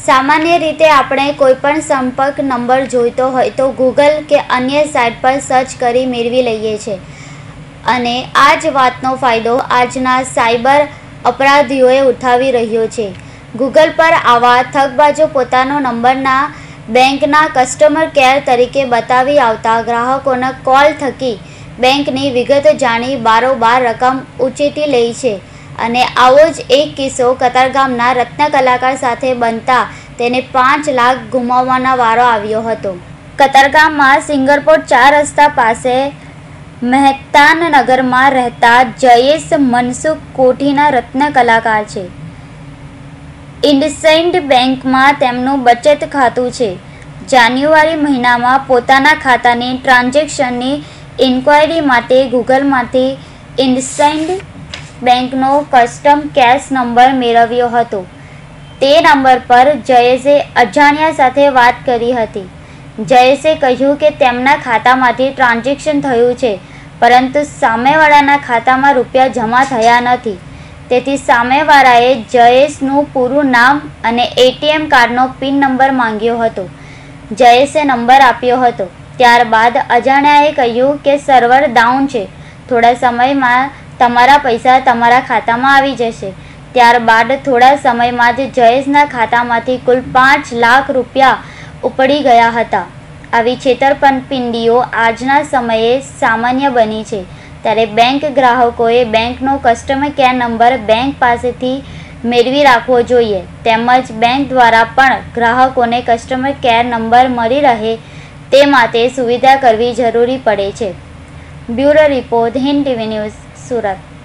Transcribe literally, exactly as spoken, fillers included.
सामान्य रीते આપણે કોઈપણ સંપર્ક નંબર જોઈતો હોય તો ગૂગલ કે અન્ય સાઇટ પર સર્ચ કરી મેળવી લઈએ છીએ અને આ જ વાતનો ફાયદો આજના સાયબર અપરાધીઓએ ઉઠાવી રહ્યો છે। ગૂગલ પર આવા ઠગબાજો પોતાનો નંબરના બેંકના કસ્ટમર કેર તરીકે બતાવી આવતા ગ્રાહકોના કોલ થકી બેંકની વિગત જાણી બારોબાર રકમ ઉચેટી લે છે અને આવો જ એક કિસ્સો કતારગામના રત્ન કલાકાર સાથે બનતા તેને પાંચ લાખ ગુમાવવાનો વારો આવ્યો હતો। કતારગામમાં સિંગરપોર ચાર રસ્તા પાસે મહેતાન નગરમાં રહેતા જયેશ મનસુખ કોઠીના રત્ન કલાકાર છે। ઇન્ડસઇન્ડ બેંકમાં તેમનું બચત ખાતું છે। જાન્યુઆરી મહિનામાં પોતાના ખાતાની ટ્રાન્ઝેક્શનની ઇન્ક્વાયરી માટે ગૂગલમાંથી ઇન્ડસઇન્ડ બેંકનો કસ્ટમ કેશ નંબર મેળવ્યો હતો। તે નંબર પર જયેશે અજાણ્યા સાથે વાત કરી હતી। જયેશે કહ્યું કે તેમના ખાતામાંથી ટ્રાન્ઝેક્શન થયું છે પરંતુ સામેવાળાના ખાતામાં રૂપિયા જમા થયા નથી। તેથી સામેવાળાએ જયેશનું પૂરું નામ અને એટીએમ કાર્ડનો પિન નંબર માંગ્યો હતો। જયેશે નંબર આપ્યો હતો। ત્યારબાદ અજાણ્યાએ કહ્યું કે સર્વર ડાઉન છે, થોડા સમયમાં તમારા પૈસા તમારા ખાતામાં આવી જશે। ત્યારબાદ થોડા સમયમાં જ જયેશના ખાતામાંથી કુલ પાંચ લાખ રૂપિયા ઉપડી ગયા હતા। આવી છેતરપિંડીઓ આજના સમયે સામાન્ય બની છે, ત્યારે બેંક ગ્રાહકોએ બેંકનો કસ્ટમર કેર નંબર બેંક પાસેથી મેળવી રાખવો જોઈએ તેમજ બેંક દ્વારા પણ ગ્રાહકોને કસ્ટમર કેર નંબર મળી રહે તે માટે સુવિધા કરવી જરૂરી પડે છે। Bureau report, Hind TV news, Surat.